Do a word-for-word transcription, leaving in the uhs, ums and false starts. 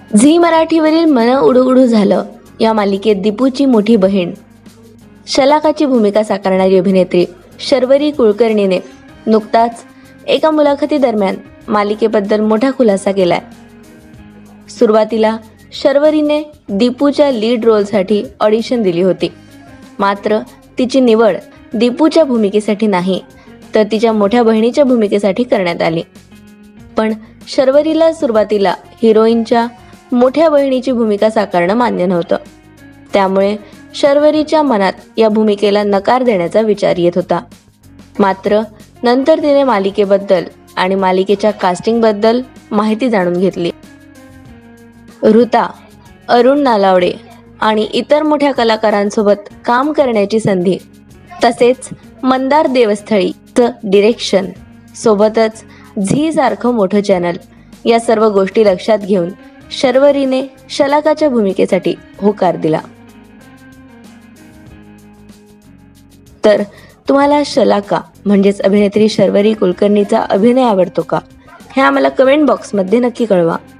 Zee मराठीवरील मन उडू उडू झालं या मालिकेत दीपूची मोठी बहीण शलाकाची भूमिका साकारणारी अभिनेत्री शर्वरी कुलकर्णीने नुकताच एका मुलाखतीदरम्यान मालिकेबद्दल मोठा खुलासा केलाय. सुरुवातीला शर्वरीने दीपूच्या लीड रोलसाठी ऑडिशन दिली होती. मात्र तिची निवड दीपूच्या भूमिकेसाठी नाही तर तिच्या मोठ्या बहिणीच्या भूमिकेसाठी करण्यात आली. पण शर्वरीला सुरुवातीला हिरोईनच्या मोठ्या बहिणीची भूमिका साकारणं मान्य नव्हतं. त्यामुळे शर्वरीच्या मनात या भूमिकेला नकार देण्याचा विचार येत होता. मात्र नंतर तिने मालिकेबद्दल आणि मालिकेच्या कास्टिंगबद्दल माहिती जाणून घेतली. ऋता, अरुण नालावडे आणि इतर मोठ्या कलाकारांसोबत काम करण्याची संधी, तसेच मंदार देवस्थळीचं डिरेक्शन, सोबतच झी सारखं मोठं चॅनल, या सर्व गोष्टी लक्षात घेऊन शर्वरीने शलाकाच्या भूमिकेसाठी होकार दिला. तर तुम्हाला शलाका म्हणजेच अभिनेत्री शर्वरी कुलकर्णीचा अभिनय आवडतो का? हे आम्हाला कमेंट बॉक्समध्ये नक्की कळवा.